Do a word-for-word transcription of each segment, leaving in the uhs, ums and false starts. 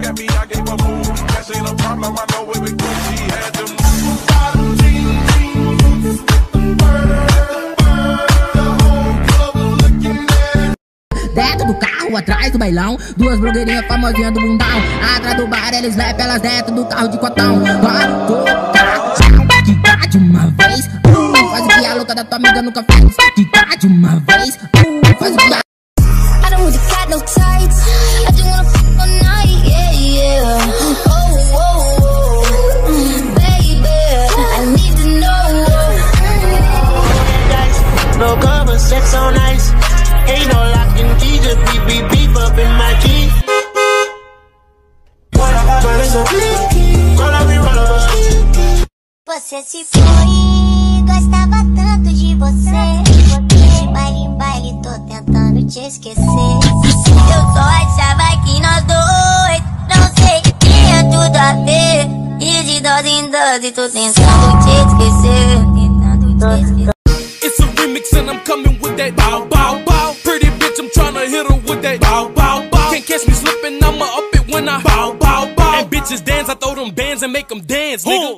at me, I gave a move. That ain't a problem, I know it was good. She had them. Dentro do carro, atrás do bailão, duas blogueirinhas famosinhas do bundão. Atrás do bar, eles slap elas dentro do carro de cotão. Quicar de uma vez, uh, faz o que a louca da tua amiga nunca fez. Quicar de uma vez, uh, faz o que a... I don't really got no tights, I just wanna fuck all night, yeah, yeah. Oh, oh, oh, baby, I need to know. No cover, sex on ice. Ain't no locking key, just beep, beep, beep up in my key. Você se foi, gostava tanto de você. De baile em baile, tô tentando te esquecer. Eu só achava que nós dois, não sei, tinha tudo a ver. E de dose em dose, tô tentando te esquecer. Tentando te esquecer. It's a remix and I'm coming with that bow, bow, bow. Pretty bitch, I'm tryna hit her with that bow, bow, bow. Can't catch me slipping, I'ma up it when I bow, bow, bow. And bitches dance, I throw them bands and make them dance, nigga.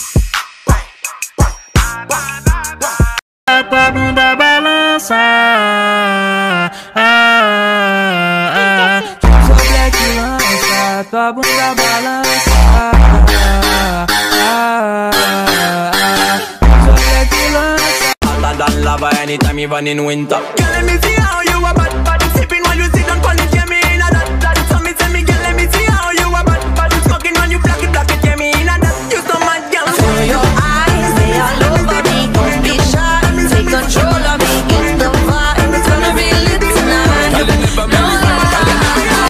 Tua bunda balança, sobre a que lança, tua bunda balança, sobre a que lança. Hotter than lava anytime even in winter. Girl, let me see how you a bad, bad. Sipping while you sit down, call it, yeah, me in a that, that. So me tell me, girl, let me see how you a bad, bad. Smoking when you black it, black it, yeah, me in a that. You so mad, girl. Show your eyes, they all over me. Don't be shy, take control of me. It's the vibe, it's gonna be lit tonight. No lie.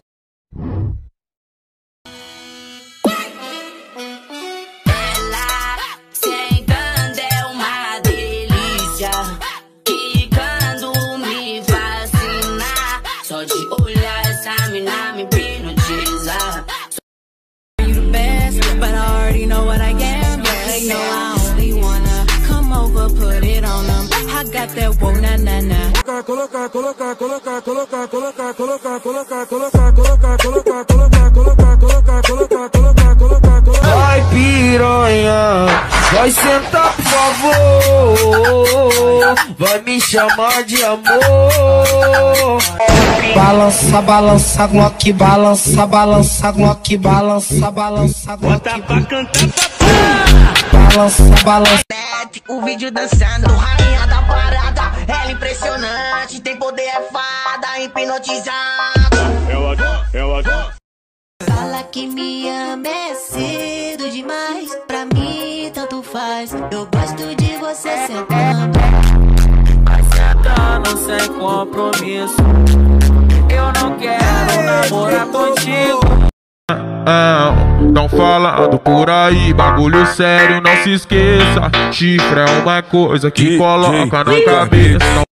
Ela sentando é uma delícia, quicando me fascina. Só de olhar essa mina me hipnotiza. You the best, but I already know what I am. Yeah, they know I only wanna come over, put it on them. I got that whoa na na na. Coloca, coloca, coloca, coloca, coloca, coloca, coloca, coloca, coloca, coloca, coloca, coloca, coloca, coloca, coloca, coloca. Vai piranha, vai sentar por favor, vai me chamar de amor. Balança, balança, Glock, balança, balança, Glock, balança, balança, Glock. Bota pra cantar, Balança, balança. O vídeo dançando, rainha da parada. Ela impressionante, tem poder, é fada, hipnotizada. Ela, ela. Fala que me ama é cedo demais. Pra mim, tanto faz. Eu gosto de você sentando. vai sentando sem compromisso. Eu não quero namorar contigo. Não falando por aí, bagulho sério, não se esqueça. Chifre é uma coisa que coloca na cabeça.